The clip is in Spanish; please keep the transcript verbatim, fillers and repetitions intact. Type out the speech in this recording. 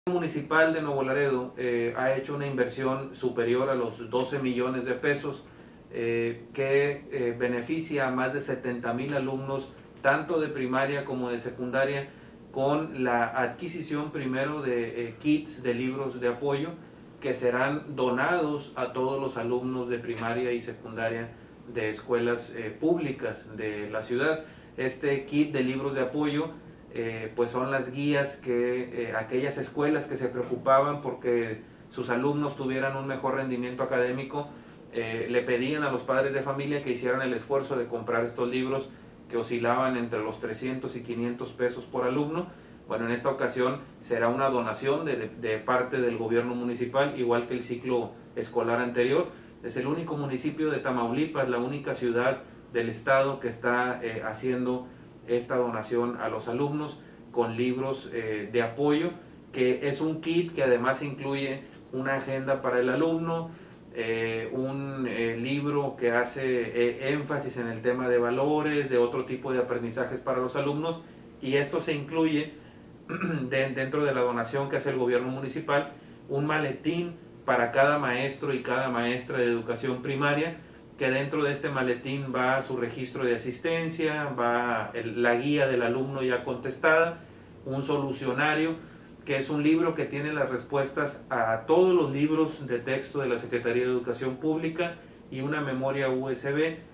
Municipal de Nuevo Laredo eh, ha hecho una inversión superior a los doce millones de pesos eh, que eh, beneficia a más de setenta mil alumnos, tanto de primaria como de secundaria, con la adquisición primero de eh, kits de libros de apoyo que serán donados a todos los alumnos de primaria y secundaria de escuelas eh, públicas de la ciudad. Este kit de libros de apoyo Eh, pues son las guías que eh, aquellas escuelas que se preocupaban porque sus alumnos tuvieran un mejor rendimiento académico eh, le pedían a los padres de familia que hicieran el esfuerzo de comprar estos libros que oscilaban entre los trescientos y quinientos pesos por alumno. Bueno, en esta ocasión será una donación de, de, de parte del gobierno municipal, igual que el ciclo escolar anterior. Es el único municipio de Tamaulipas, la única ciudad del estado que está eh, haciendo esta donación a los alumnos con libros eh, de apoyo, que es un kit que además incluye una agenda para el alumno, eh, un eh, libro que hace eh, énfasis en el tema de valores, de otro tipo de aprendizajes para los alumnos, y esto se incluye de, dentro de la donación que hace el gobierno municipal, un maletín para cada maestro y cada maestra de educación primaria, que dentro de este maletín va su registro de asistencia, va el, la guía del alumno ya contestada, un solucionario, que es un libro que tiene las respuestas a todos los libros de texto de la Secretaría de Educación Pública, y una memoria U S B